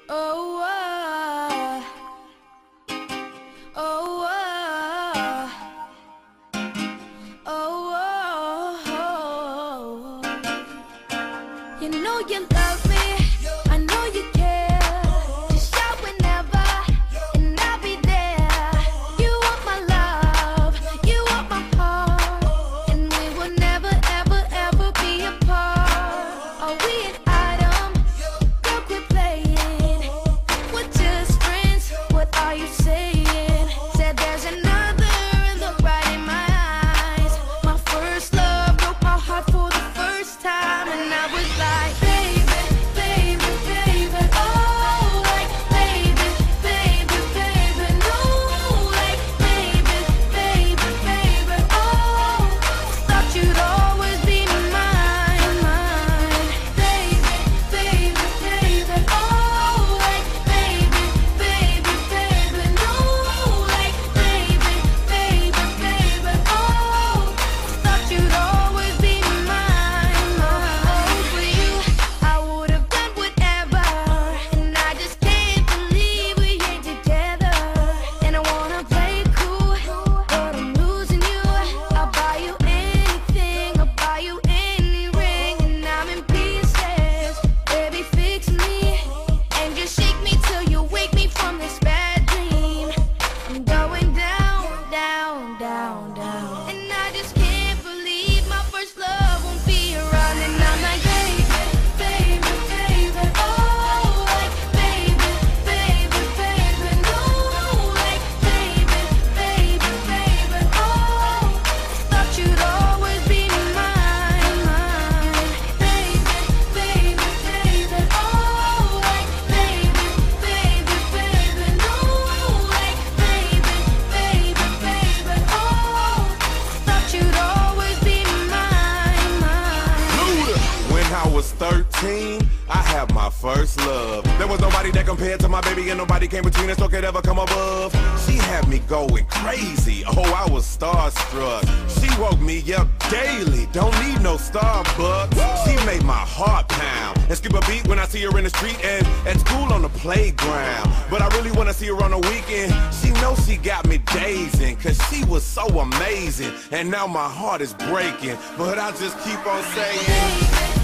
Oh, oh, oh, oh, you know you love me, I know you care. Just shout whenever, and I'll be there. You want my love, you want my heart, and we will never, ever, ever be apart. Are we an item? Girl, quit playing. We're just friends, what are you saying? Said there's another, look right in my eyes. My first love broke my heart for the first time, and I was like, baby, baby, baby, oh, like, baby, baby, baby, no, like, baby, baby, baby, oh, thought you'd always be mine, mine, baby, baby, baby, oh, like, baby, baby, baby, no, like, baby, baby, baby, oh, thought you'd always be mine, mine. For you, I would have done whatever, and I just can't believe we ain't together. And I wanna play cool, but I'm losing you. I'll buy you anything, I'll buy you any ring, and I'm in pieces. Baby, fix me, and just shake me till you wake me from this bad dream. I'm going down, down, down, down, and I just can't believe my first love won't be around. And I'm like, baby, baby, baby, oh, like, baby, baby, baby, no, like, baby, baby, baby, oh, thought you'd always be mine, mine, baby, baby, baby, oh, like, baby, baby, baby, no, like, baby, baby, baby, oh, thought you'd always be mine, mine. Luda. When I was 13, I had my first love. There was nobody that compared to my baby, and nobody came between us or could ever come above. She had me going crazy. Oh, I was starstruck. She woke me up daily. Don't need no Starbucks. She made my heart pound and skip a beat when I see her in the street and at school on the playground. But I really wanna see her on the weekend. She knows she got me dazing, cause she was so amazing. And now my heart is breaking, but I just keep on saying,